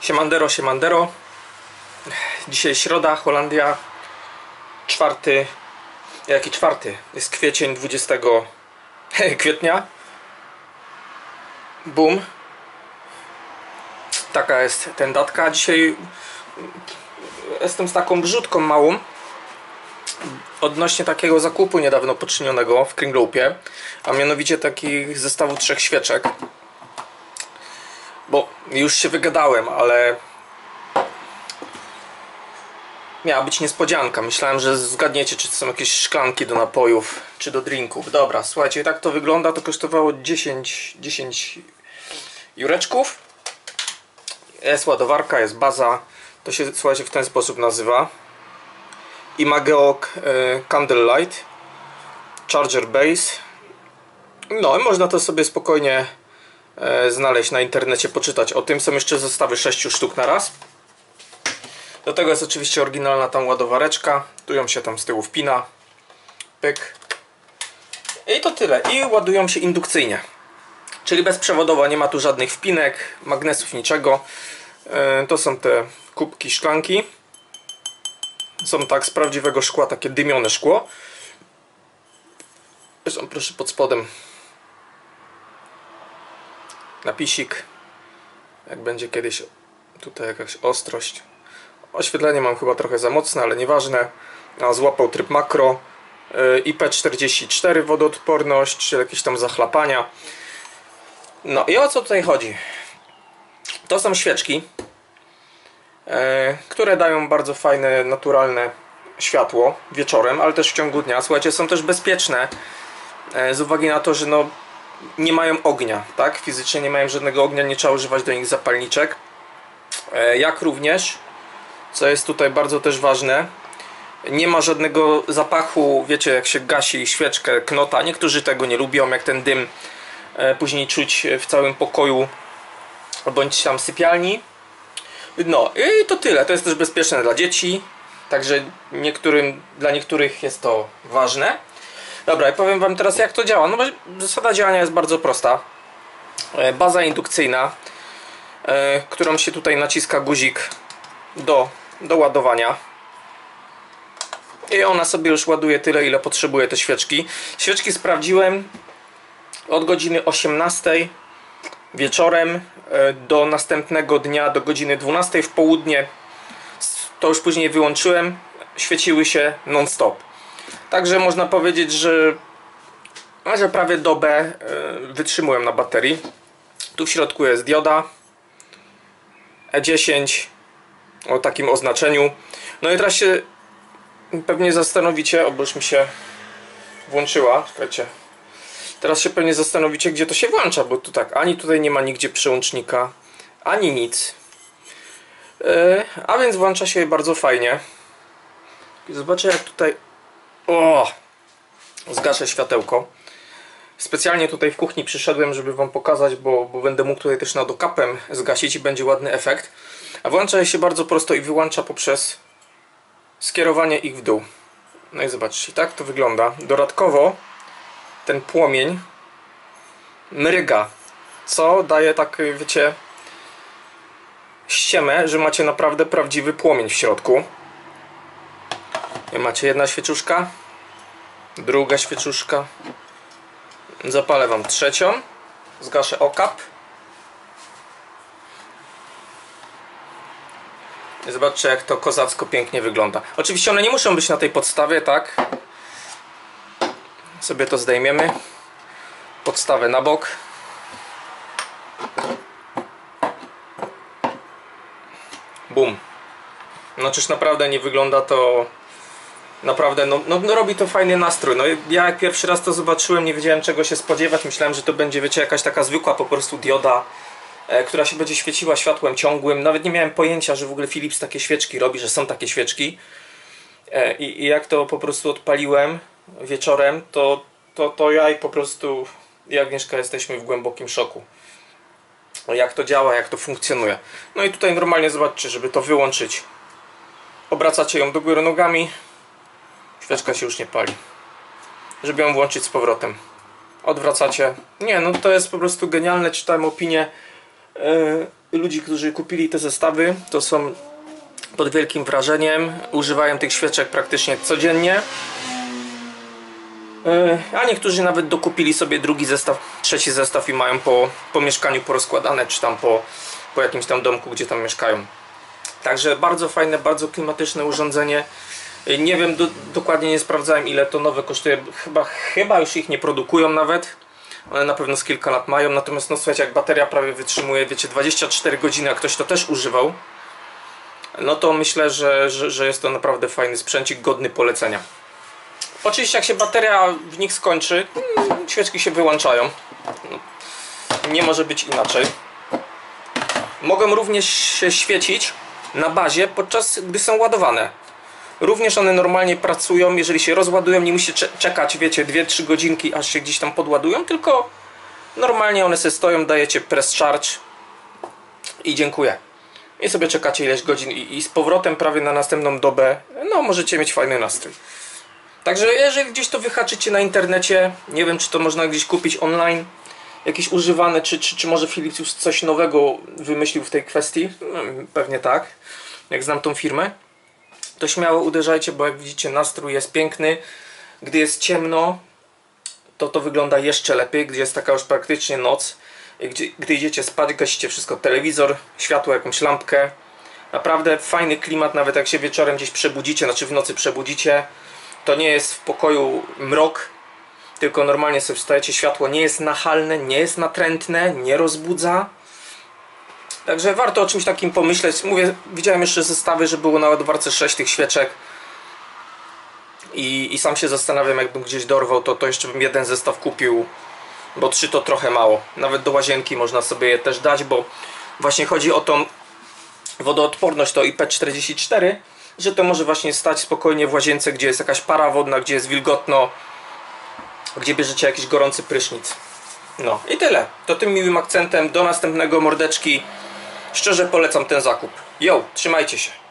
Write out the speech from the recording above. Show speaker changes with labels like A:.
A: Siemandero, siemandero. Dzisiaj środa, Holandia. Jaki czwarty? Jest kwiecień, 20 kwietnia. Boom. Taka jest ten datka. Dzisiaj jestem z taką wrzutką małą odnośnie takiego zakupu niedawno poczynionego w Kringloopie, a mianowicie takich zestawu 3 świeczek. Bo już się wygadałem, ale miała być niespodzianka. Myślałem, że zgadniecie, czy to są jakieś szklanki do napojów, czy do drinków. Dobra, słuchajcie, tak to wygląda. To kosztowało 10 jureczków. Jest ładowarka, jest baza. To się, słuchajcie, w ten sposób nazywa. Imageo Candle Light Charger Base. No i można to sobie spokojnie znaleźć na internecie, poczytać o tym. Są jeszcze zestawy 6 sztuk na raz. Do tego jest oczywiście oryginalna tam ładowareczka. Tu ją się tam z tyłu wpina. Pyk. I to tyle. I ładują się indukcyjnie. Czyli bezprzewodowo, nie ma tu żadnych wpinek, magnesów, niczego. To są te kubki, szklanki. Są tak z prawdziwego szkła, takie dymione szkło. Zresztą proszę, pod spodem napisik. Jak będzie kiedyś tutaj jakaś ostrość. Oświetlenie mam chyba trochę za mocne, ale nieważne. Złapał tryb makro. IP44 wodoodporność, czy jakieś tam zachlapania. No i o co tutaj chodzi? To są świeczki, które dają bardzo fajne, naturalne światło wieczorem, ale też w ciągu dnia. Słuchajcie, są też bezpieczne z uwagi na to, że no, nie mają ognia, tak? Fizycznie nie mają żadnego ognia, nie trzeba używać do nich zapalniczek. Jak również, co jest tutaj bardzo też ważne, nie ma żadnego zapachu, wiecie, jak się gasi świeczkę, knota. Niektórzy tego nie lubią, jak ten dym później czuć w całym pokoju bądź tam sypialni. No i to tyle. To jest też bezpieczne dla dzieci, także dla niektórych jest to ważne. Dobra, i powiem wam teraz, jak to działa. No, zasada działania jest bardzo prosta. Baza indukcyjna, którą się tutaj naciska guzik do ładowania. I ona sobie już ładuje tyle, ile potrzebuje te świeczki. Świeczki sprawdziłem od godziny 18 wieczorem do następnego dnia, do godziny 12 w południe. To już później wyłączyłem. Świeciły się non-stop. Także można powiedzieć, że prawie dobę wytrzymułem na baterii. Tu w środku jest dioda E10 o takim oznaczeniu. No i teraz się pewnie zastanowicie, bo już mi się włączyła. Czekajcie. Teraz się pewnie zastanowicie, gdzie to się włącza, bo tu tak, ani tutaj nie ma nigdzie przełącznika, ani nic. A więc włącza się bardzo fajnie. Zobaczę, jak tutaj... O! Zgaszę światełko. Specjalnie tutaj w kuchni przyszedłem, żeby wam pokazać, bo będę mógł tutaj też nad okapem zgasić i będzie ładny efekt. A włącza się bardzo prosto i wyłącza poprzez skierowanie ich w dół. No i zobaczcie, tak to wygląda. Dodatkowo ten płomień mryga, co daje tak, wiecie, ściemę, że macie naprawdę prawdziwy płomień w środku. I macie jedna świeczuszka, druga świeczuszka. Zapalę wam trzecią, zgaszę okap. I zobaczcie, jak to kozacko pięknie wygląda. Oczywiście one nie muszą być na tej podstawie, tak? Sobie to zdejmiemy. Podstawę na bok. Bum. No czyż naprawdę nie wygląda to... Naprawdę, no robi to fajny nastrój. No ja jak pierwszy raz to zobaczyłem, nie wiedziałem, czego się spodziewać. Myślałem, że to będzie, wiecie, jakaś taka zwykła po prostu dioda, która się będzie świeciła światłem ciągłym. Nawet nie miałem pojęcia, że w ogóle Philips takie świeczki robi, że są takie świeczki. I jak to po prostu odpaliłem wieczorem, to ja i po prostu i Agnieszka jesteśmy w głębokim szoku. Jak to działa, jak to funkcjonuje. No i tutaj normalnie zobaczcie, żeby to wyłączyć, obracacie ją do góry nogami, świeczka się już nie pali. Żeby ją włączyć z powrotem, odwracacie. Nie, no to jest po prostu genialne. Czytałem opinię ludzi, którzy kupili te zestawy, to są pod wielkim wrażeniem. Używają tych świeczek praktycznie codziennie. A niektórzy nawet dokupili sobie drugi zestaw, trzeci zestaw i mają po mieszkaniu porozkładane, czy tam po jakimś tam domku, gdzie tam mieszkają. Także bardzo fajne, bardzo klimatyczne urządzenie. Nie wiem, dokładnie nie sprawdzałem, ile to nowe kosztuje. Chyba już ich nie produkują nawet. One na pewno z kilka lat mają. Natomiast no słuchajcie, jak bateria prawie wytrzymuje, wiecie, 24 godziny, a ktoś to też używał, no to myślę, że jest to naprawdę fajny sprzęcik, godny polecenia. Oczywiście jak się bateria w nich skończy, świeczki się wyłączają. Nie może być inaczej. Mogą również się świecić na bazie, podczas gdy są ładowane. Również one normalnie pracują, jeżeli się rozładują, nie musicie czekać, wiecie, 2-3 godzinki, aż się gdzieś tam podładują, tylko normalnie one sobie stoją, dajecie press charge i dziękuję. I sobie czekacie ileś godzin i z powrotem prawie na następną dobę, no możecie mieć fajny nastrój. Także jeżeli gdzieś to wyhaczycie na internecie, nie wiem, czy to można gdzieś kupić online, jakieś używane, czy może Philips już coś nowego wymyślił w tej kwestii, no, pewnie tak, jak znam tą firmę, to śmiało uderzajcie, bo jak widzicie, nastrój jest piękny. Gdy jest ciemno, to wygląda jeszcze lepiej, gdy jest taka już praktycznie noc. Gdy idziecie spać, gasicie wszystko, telewizor, światło, jakąś lampkę. Naprawdę fajny klimat, nawet jak się wieczorem gdzieś przebudzicie, znaczy w nocy przebudzicie, to nie jest w pokoju mrok, tylko normalnie sobie wstajecie, światło nie jest nachalne, nie jest natrętne, nie rozbudza. Także warto o czymś takim pomyśleć. Mówię, widziałem jeszcze zestawy, że było na ładowarce 6 tych świeczek. I sam się zastanawiam, jakbym gdzieś dorwał, to jeszcze bym jeden zestaw kupił, bo 3 to trochę mało. Nawet do łazienki można sobie je też dać, bo właśnie chodzi o tą wodoodporność, to IP44, że to może właśnie stać spokojnie w łazience, gdzie jest jakaś para wodna, gdzie jest wilgotno, gdzie bierzecie jakiś gorący prysznic. No i tyle. To tym miłym akcentem do następnego, mordeczki. Szczerze polecam ten zakup. Jo, trzymajcie się.